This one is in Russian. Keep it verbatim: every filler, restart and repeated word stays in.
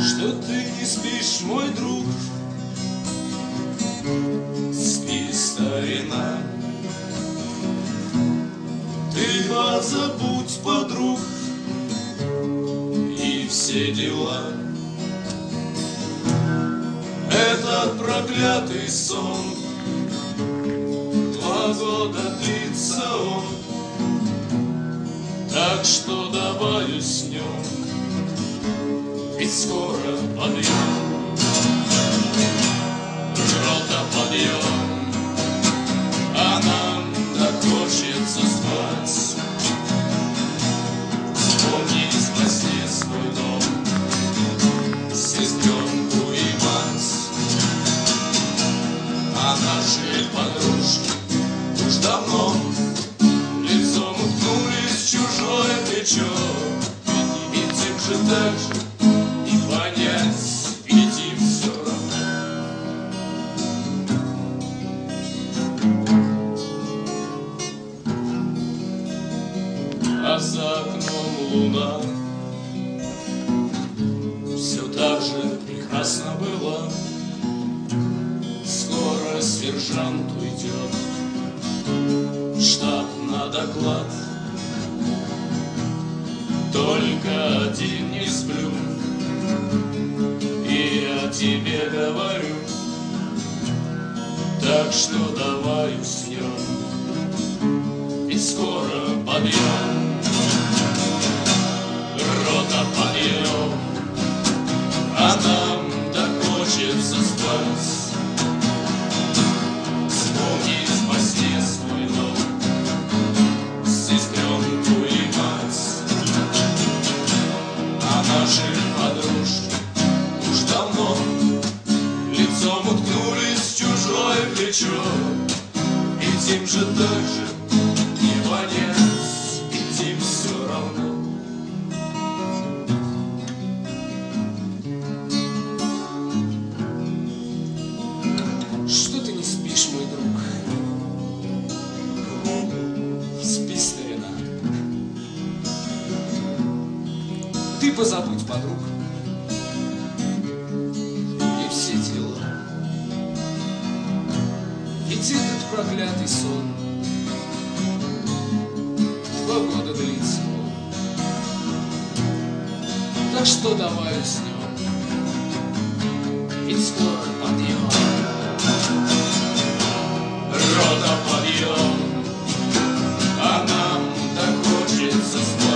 что ты не спишь, мой друг. Спи, старина, ты позабудь подруг и все дела. Этот проклятый сон, два года длится он, так что давай уснем, ведь скоро подъем. Рота, подъем, а нам так хочется спать. Вспомни во сне свой дом, сестренку и мать. А наши подружки уж давно лицом уткнулись в чужое плечо. Ведь им же так же не понять, ведь им все равно. А за окном луна все так же прекрасно была. Скоро сержант уйдет в штаб на доклад. Только один не сплю и о тебе говорю, так что давай уснем, ведь скоро подъем. Рота, подъем, а нам так хочется спать. Вспомни во сне свой дом, сестренку и мать. А наши подружки уж давно лицом уткнулись в чужое плечо. Ведь им же так же не понять, ведь им все равно. Что ты не спишь, мой друг? Спи, старина. Ты позабудь подруг и все дела. Ведь этот проклятый сон, два года длится он, так что давай уснем, ведь скоро подъем. Рота, подъем, а нам так хочется спать.